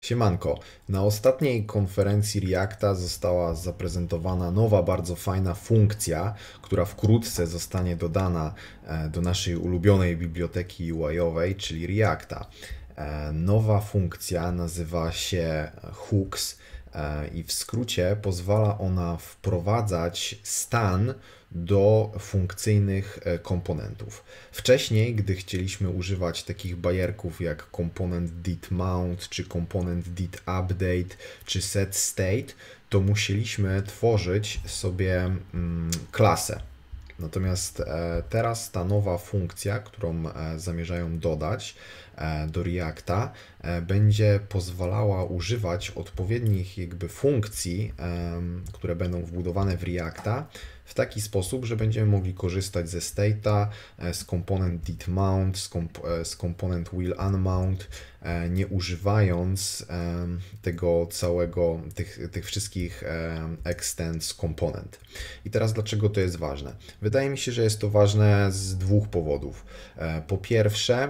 Siemanko, na ostatniej konferencji Reacta została zaprezentowana nowa, bardzo fajna funkcja, która wkrótce zostanie dodana do naszej ulubionej biblioteki UI-owej, czyli Reacta. Nowa funkcja nazywa się Hooks i w skrócie pozwala ona wprowadzać stan do funkcyjnych komponentów. Wcześniej, gdy chcieliśmy używać takich bajerków jak komponent did mount, czy komponent did update, czy set state, to musieliśmy tworzyć sobie klasę. Natomiast teraz ta nowa funkcja, którą zamierzają dodać do Reacta, będzie pozwalała używać odpowiednich funkcji, które będą wbudowane w Reacta, w taki sposób, że będziemy mogli korzystać ze state'a, z komponent did mount, z komponent will unmount, nie używając tego całego, tych wszystkich extends komponent. I teraz dlaczego to jest ważne? Wydaje mi się, że jest to ważne z dwóch powodów. Po pierwsze,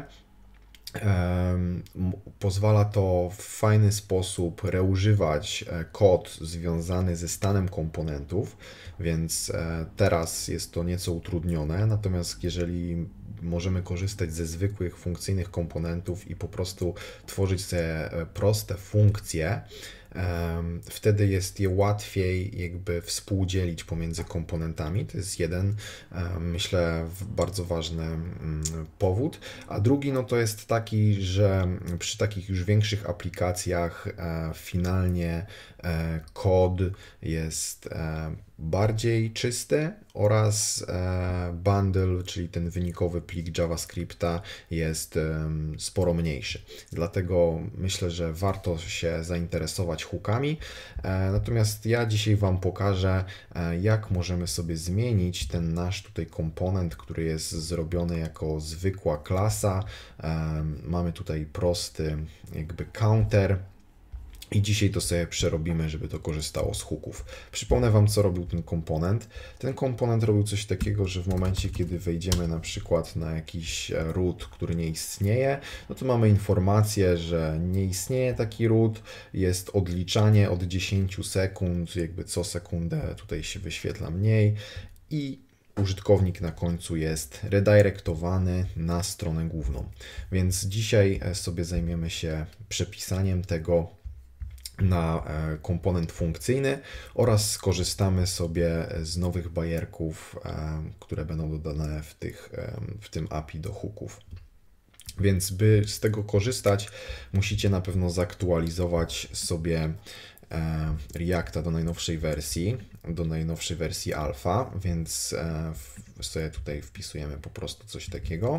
pozwala to w fajny sposób reużywać kod związany ze stanem komponentów, więc teraz jest to nieco utrudnione, natomiast jeżeli możemy korzystać ze zwykłych funkcyjnych komponentów i po prostu tworzyć sobie proste funkcje, wtedy jest je łatwiej współdzielić pomiędzy komponentami. To jest jeden, myślę, bardzo ważny powód. A drugi to jest taki, że przy takich już większych aplikacjach finalnie kod jest bardziej czysty oraz bundle, czyli ten wynikowy plik JavaScripta jest sporo mniejszy. Dlatego myślę, że warto się zainteresować hookami. Natomiast ja dzisiaj Wam pokażę, jak możemy sobie zmienić ten nasz tutaj komponent, który jest zrobiony jako zwykła klasa. Mamy tutaj prosty counter. I dzisiaj to sobie przerobimy, żeby to korzystało z hooków. Przypomnę Wam, co robił ten komponent. Ten komponent robił coś takiego, że w momencie, kiedy wejdziemy na przykład na jakiś root, który nie istnieje, to mamy informację, że nie istnieje taki root, jest odliczanie od 10 sekund, co sekundę tutaj się wyświetla mniej i użytkownik na końcu jest redirectowany na stronę główną. Więc dzisiaj sobie zajmiemy się przepisaniem tego na komponent funkcyjny oraz skorzystamy sobie z nowych bajerków, które będą dodane w tym API do hooków. Więc by z tego korzystać, musicie na pewno zaktualizować sobie Reacta do najnowszej wersji alfa, więc sobie tutaj wpisujemy po prostu coś takiego.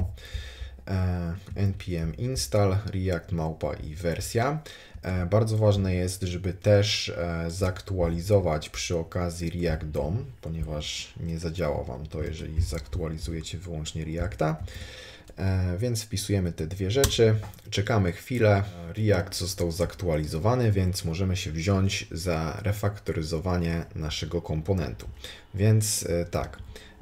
npm install react małpa i wersja. Bardzo ważne jest, żeby też zaktualizować przy okazji React DOM, ponieważ nie zadziała Wam to, jeżeli zaktualizujecie wyłącznie Reacta. Więc wpisujemy te dwie rzeczy, czekamy chwilę, React został zaktualizowany, więc możemy się wziąć za refaktoryzowanie naszego komponentu. Więc tak,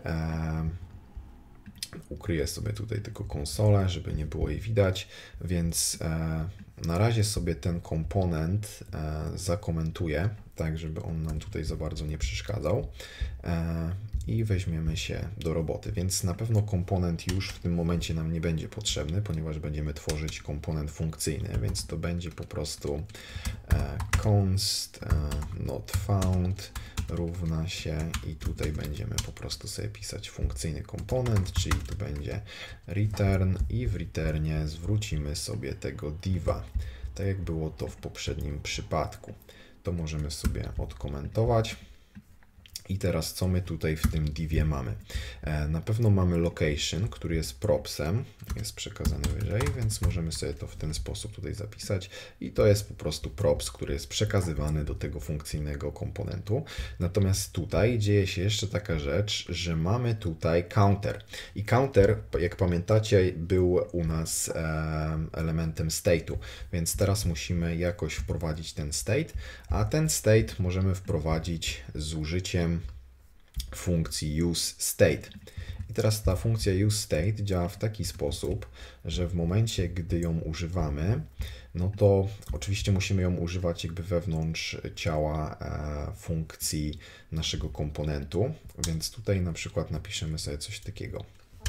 ukryję sobie tutaj tylko konsolę, żeby nie było jej widać, więc na razie sobie ten komponent zakomentuję, tak żeby on nam tutaj za bardzo nie przeszkadzał i weźmiemy się do roboty, więc na pewno komponent już w tym momencie nam nie będzie potrzebny, ponieważ będziemy tworzyć komponent funkcyjny, więc to będzie po prostu const not found równa się i tutaj będziemy po prostu sobie pisać funkcyjny komponent, czyli tu będzie return i w returnie zwrócimy sobie tego diva, tak jak było to w poprzednim przypadku. To możemy sobie odkomentować. I teraz co my tutaj w tym divie mamy? Na pewno mamy location, który jest propsem, jest przekazany wyżej, więc możemy sobie to w ten sposób tutaj zapisać i to jest po prostu props, który jest przekazywany do tego funkcyjnego komponentu. Natomiast tutaj dzieje się jeszcze taka rzecz, że mamy tutaj counter i counter, jak pamiętacie, był u nas elementem state'u, więc teraz musimy jakoś wprowadzić ten state, a ten state możemy wprowadzić z użyciem funkcji useState. I teraz ta funkcja useState działa w taki sposób, że w momencie, gdy ją używamy, no to oczywiście musimy ją używać jakby wewnątrz ciała funkcji naszego komponentu, więc tutaj na przykład napiszemy sobie coś takiego.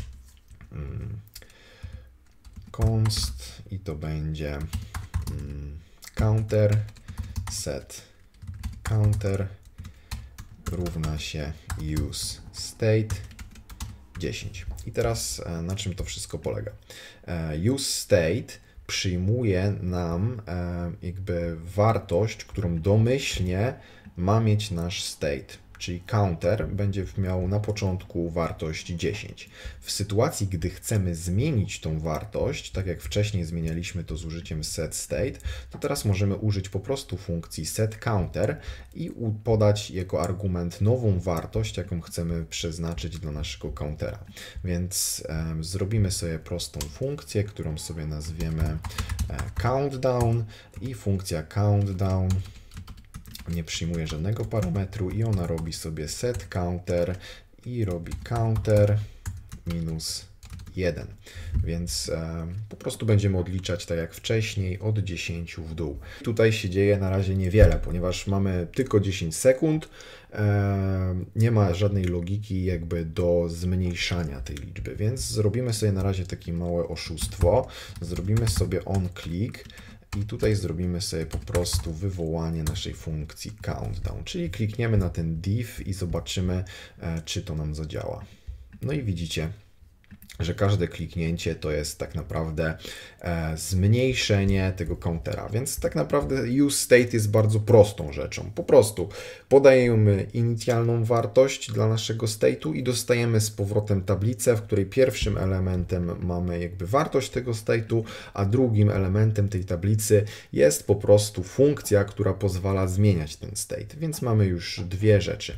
Const i to będzie counter set counter równa się use state 10. I teraz na czym to wszystko polega? Use state przyjmuje nam jakby wartość, którą domyślnie ma mieć nasz state. Czyli counter będzie miał na początku wartość 10. W sytuacji, gdy chcemy zmienić tą wartość, tak jak wcześniej zmienialiśmy to z użyciem setState, to teraz możemy użyć po prostu funkcji setCounter i podać jako argument nową wartość, jaką chcemy przeznaczyć dla naszego countera. Więc zrobimy sobie prostą funkcję, którą sobie nazwiemy countdown i funkcja countdown nie przyjmuje żadnego parametru i ona robi sobie set counter i robi counter minus 1. Więc po prostu będziemy odliczać tak jak wcześniej od 10 w dół. Tutaj się dzieje na razie niewiele, ponieważ mamy tylko 10 sekund. Nie ma żadnej logiki jakby do zmniejszania tej liczby, więc zrobimy sobie na razie takie małe oszustwo. Zrobimy sobie onClick. I tutaj zrobimy sobie po prostu wywołanie naszej funkcji countdown, czyli klikniemy na ten div i zobaczymy, czy to nam zadziała. No i widzicie, że każde kliknięcie to jest tak naprawdę zmniejszenie tego countera, więc tak naprawdę useState jest bardzo prostą rzeczą. Po prostu podajemy inicjalną wartość dla naszego state'u i dostajemy z powrotem tablicę, w której pierwszym elementem mamy jakby wartość tego state'u, a drugim elementem tej tablicy jest po prostu funkcja, która pozwala zmieniać ten state, więc mamy już dwie rzeczy.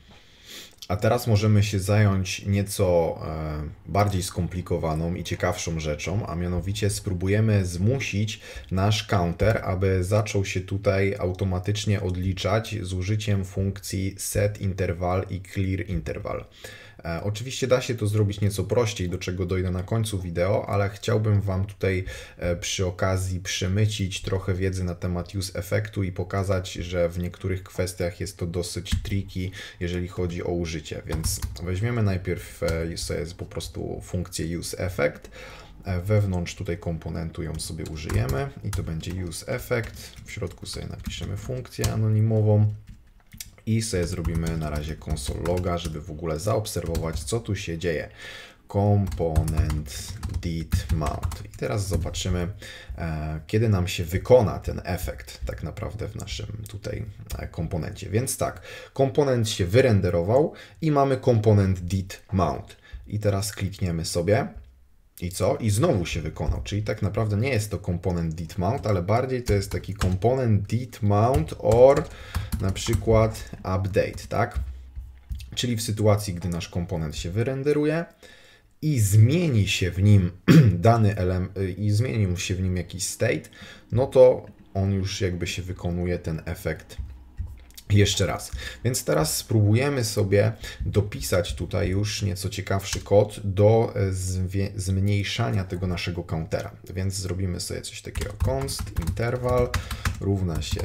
A teraz możemy się zająć nieco bardziej skomplikowaną i ciekawszą rzeczą, a mianowicie spróbujemy zmusić nasz counter, aby zaczął się tutaj automatycznie odliczać z użyciem funkcji setInterval i clearInterval. Oczywiście da się to zrobić nieco prościej, do czego dojdę na końcu wideo, ale chciałbym Wam tutaj przy okazji przemycić trochę wiedzy na temat useEffectu i pokazać, że w niektórych kwestiach jest to dosyć tricky, jeżeli chodzi o użycie. Więc weźmiemy najpierw sobie po prostu funkcję useEffect. Wewnątrz tutaj komponentu ją sobie użyjemy i to będzie useEffect. W środku sobie napiszemy funkcję anonimową. I sobie zrobimy na razie console loga, żeby w ogóle zaobserwować, co tu się dzieje. Component did mount. I teraz zobaczymy, kiedy nam się wykona ten efekt tak naprawdę w naszym tutaj komponencie. Więc tak, komponent się wyrenderował i mamy komponent did mount. I teraz klikniemy sobie. I co? I znowu się wykonał, czyli tak naprawdę nie jest to komponent did mount, ale bardziej to jest taki komponent did mount or na przykład update, tak? Czyli w sytuacji, gdy nasz komponent się wyrenderuje i zmieni się w nim dany element i zmienił się w nim jakiś state, no to on już jakby się wykonuje ten efekt jeszcze raz. Więc teraz spróbujemy sobie dopisać tutaj już nieco ciekawszy kod do zmniejszania tego naszego countera. Więc zrobimy sobie coś takiego. Const interval równa się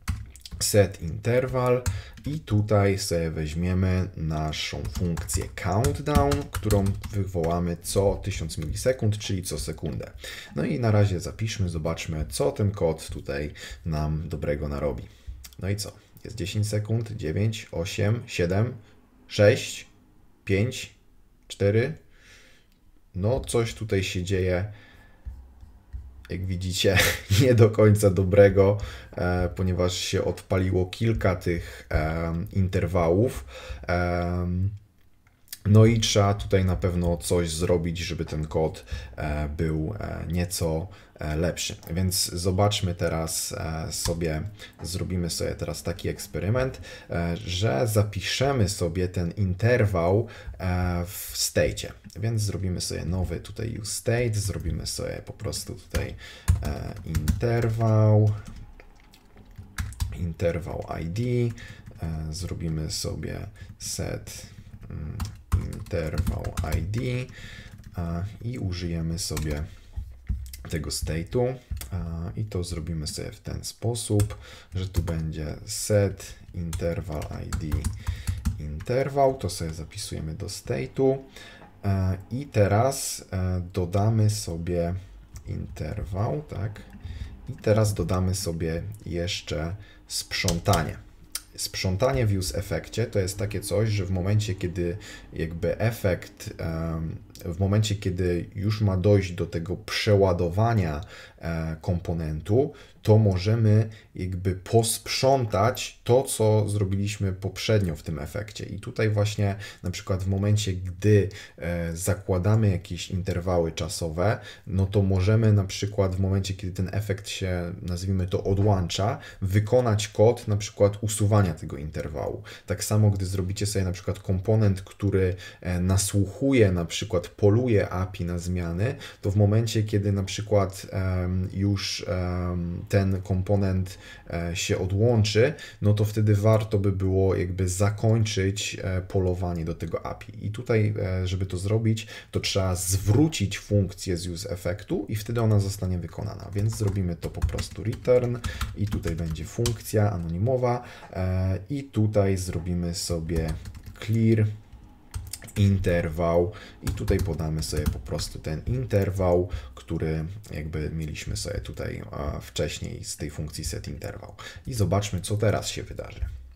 setInterval i tutaj sobie weźmiemy naszą funkcję countdown, którą wywołamy co 1000 milisekund, czyli co sekundę. No i na razie zapiszmy, zobaczmy, co ten kod tutaj nam dobrego narobi. No i co? Jest 10 sekund, 9, 8, 7, 6, 5, 4. No coś tutaj się dzieje, jak widzicie, nie do końca dobrego, ponieważ się odpaliło kilka tych interwałów. No i trzeba tutaj na pewno coś zrobić, żeby ten kod był nieco lepszy. Więc zobaczmy teraz sobie, zrobimy sobie teraz taki eksperyment, że zapiszemy sobie ten interwał w state. Więc zrobimy sobie nowy tutaj useState, zrobimy sobie po prostu tutaj interwał ID, zrobimy sobie set interwał ID i użyjemy sobie tego state'u I to zrobimy sobie w ten sposób, że tu będzie set interval id interwał, to sobie zapisujemy do state'u i teraz dodamy sobie interwał, tak? I teraz dodamy sobie jeszcze sprzątanie. Sprzątanie w useEffectie to jest takie coś, że w momencie, kiedy jakby efekt, w momencie, kiedy już ma dojść do tego przeładowania komponentu, to możemy jakby posprzątać to, co zrobiliśmy poprzednio w tym efekcie. I tutaj właśnie na przykład w momencie, gdy zakładamy jakieś interwały czasowe, no to możemy na przykład w momencie, kiedy ten efekt się, nazwijmy to, odłącza, wykonać kod na przykład usuwania tego interwału. Tak samo, gdy zrobicie sobie na przykład komponent, który nasłuchuje, na przykład poluje API na zmiany, to w momencie, kiedy na przykład już ten komponent się odłączy, no to wtedy warto by było jakby zakończyć polowanie do tego API. I tutaj, żeby to zrobić, to trzeba zwrócić funkcję z useEffectu i wtedy ona zostanie wykonana. Więc zrobimy to po prostu return i tutaj będzie funkcja anonimowa i tutaj zrobimy sobie clear interwał i tutaj podamy sobie po prostu ten interwał, który jakby mieliśmy sobie tutaj wcześniej z tej funkcji setInterval. I zobaczmy, co teraz się wydarzy.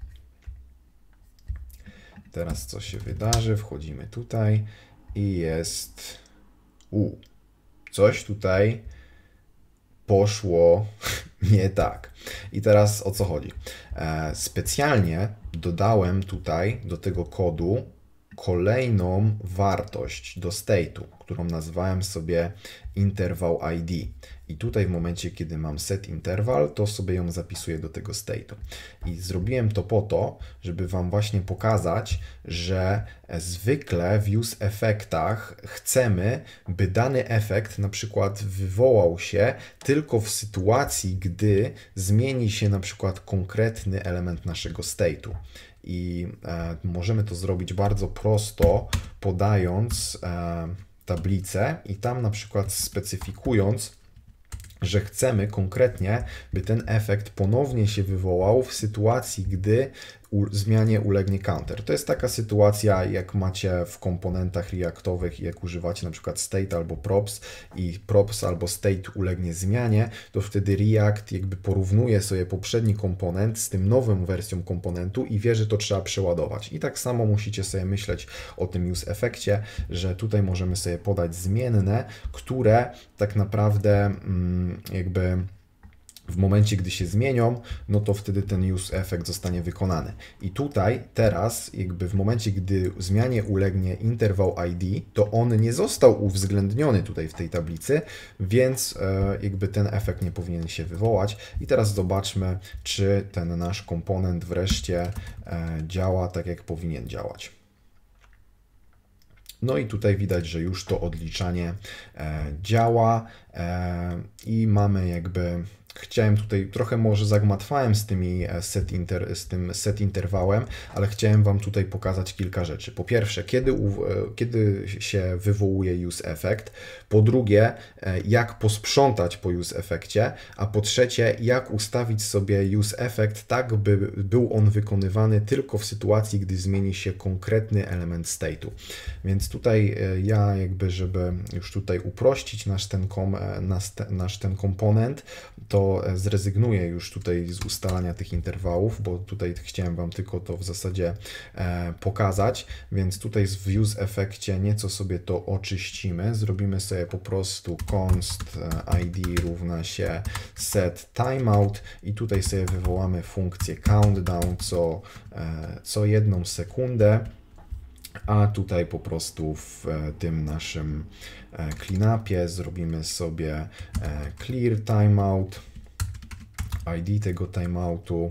Teraz co się wydarzy? Wchodzimy tutaj i jest coś tutaj poszło nie tak. I teraz o co chodzi? Specjalnie dodałem tutaj do tego kodu kolejną wartość do state'u, którą nazwałem sobie interval id. I tutaj w momencie, kiedy mam set interval, to sobie ją zapisuję do tego state'u. I zrobiłem to po to, żeby Wam właśnie pokazać, że zwykle w useEffectach chcemy, by dany efekt na przykład wywołał się tylko w sytuacji, gdy zmieni się na przykład konkretny element naszego state'u. I możemy to zrobić bardzo prosto, podając tablicę i tam na przykład specyfikując, że chcemy konkretnie, by ten efekt ponownie się wywołał w sytuacji, gdy zmianie ulegnie counter. To jest taka sytuacja, jak macie w komponentach reactowych i jak używacie na przykład state albo props i props albo state ulegnie zmianie, to wtedy React jakby porównuje sobie poprzedni komponent z tym nową wersją komponentu i wie, że to trzeba przeładować. I tak samo musicie sobie myśleć o tym useEffectie, że tutaj możemy sobie podać zmienne, które tak naprawdę jakby w momencie, gdy się zmienią, no to wtedy ten useEffect zostanie wykonany. I tutaj teraz, jakby w momencie, gdy zmianie ulegnie interwał ID, to on nie został uwzględniony tutaj w tej tablicy, więc jakby ten efekt nie powinien się wywołać. I teraz zobaczmy, czy ten nasz komponent wreszcie działa tak, jak powinien działać. No i tutaj widać, że już to odliczanie działa i mamy jakby... Chciałem tutaj, trochę może zagmatwałem z tym set interwałem, ale chciałem Wam tutaj pokazać kilka rzeczy. Po pierwsze, kiedy się wywołuje useEffect, po drugie, jak posprzątać po useEffectie, a po trzecie, jak ustawić sobie useEffect tak, by był on wykonywany tylko w sytuacji, gdy zmieni się konkretny element state'u. Więc tutaj ja jakby, żeby już tutaj uprościć nasz ten komponent, to zrezygnuję już tutaj z ustalania tych interwałów, bo tutaj chciałem Wam tylko to w zasadzie pokazać, więc tutaj w useEffectie nieco sobie to oczyścimy. Zrobimy sobie po prostu const id równa się set timeout i tutaj sobie wywołamy funkcję countdown co 1 sekundę. A tutaj po prostu w tym naszym cleanupie zrobimy sobie clear timeout, ID tego timeoutu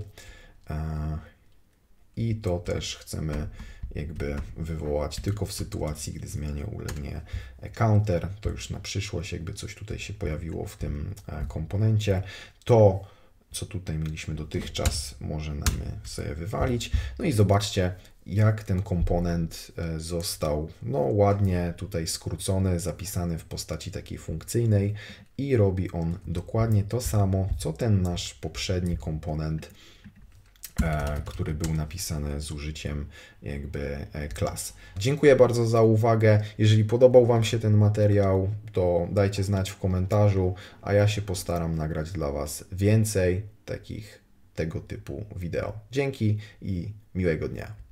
i to też chcemy jakby wywołać tylko w sytuacji, gdy zmianie ulegnie counter. To już na przyszłość jakby coś tutaj się pojawiło w tym komponencie. To co tutaj mieliśmy dotychczas, możemy sobie wywalić. No i zobaczcie, jak ten komponent został ładnie tutaj skrócony, zapisany w postaci takiej funkcyjnej i robi on dokładnie to samo, co ten nasz poprzedni komponent, który był napisany z użyciem jakby klas. Dziękuję bardzo za uwagę. Jeżeli podobał Wam się ten materiał, to dajcie znać w komentarzu, a ja się postaram nagrać dla Was więcej tego typu wideo. Dzięki i miłego dnia.